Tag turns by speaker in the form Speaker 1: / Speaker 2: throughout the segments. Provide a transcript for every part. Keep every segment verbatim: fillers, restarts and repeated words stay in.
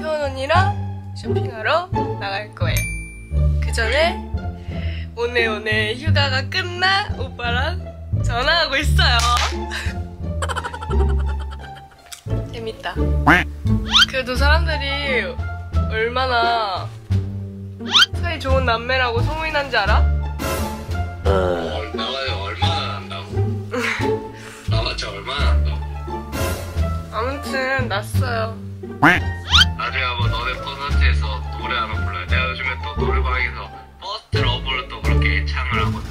Speaker 1: 서은 언니랑 쇼핑하러 나갈 거예요. 그 전에 오늘 오늘 휴가가 끝나 오빠랑 전화하고 있어요. 재밌다. 그래도 사람들이 얼마나 사이 좋은 남매라고 소문이 난지 알아?
Speaker 2: 어, 나가요. 얼마나 난다고? 나갔자 얼마나 난다고?
Speaker 1: 아무튼 났어요.
Speaker 2: 나중에 한번 너네 콘서트에서 노래 하나 불러요. 내가 요즘에 또 노래방에서 버스트 러브를 또 그렇게 애창을 하거든.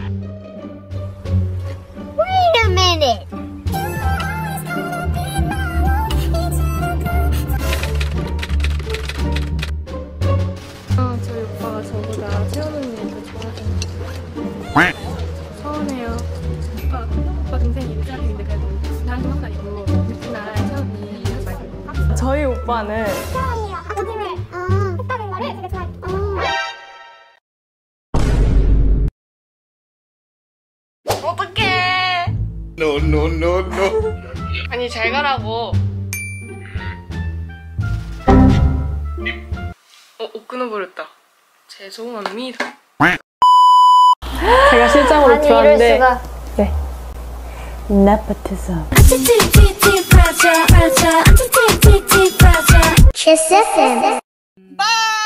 Speaker 3: Wait a minute.
Speaker 1: 아, 저희 오빠가 저보다 채연 언니를 더 좋아하잖아요. 서운해요. 오빠, 오빠 동생이 일자리인데 그래도 나한테 한 건 아니고 누나 채연 언니 이러지 말고. 저희 오빠는
Speaker 3: 태연이랑 아버님을 어, 했다는 거를 되게 좋아해. 어.
Speaker 1: 어떡해.
Speaker 2: No no no no.
Speaker 1: 아니 잘 가라고. 어, 옷 끊어버렸다. 죄송합니다. 제가 실장으로
Speaker 3: 아니
Speaker 1: 들어왔는데
Speaker 3: 이럴 수가.
Speaker 1: 네. 나빠트서
Speaker 3: Kiss 에프엠.
Speaker 1: 바이.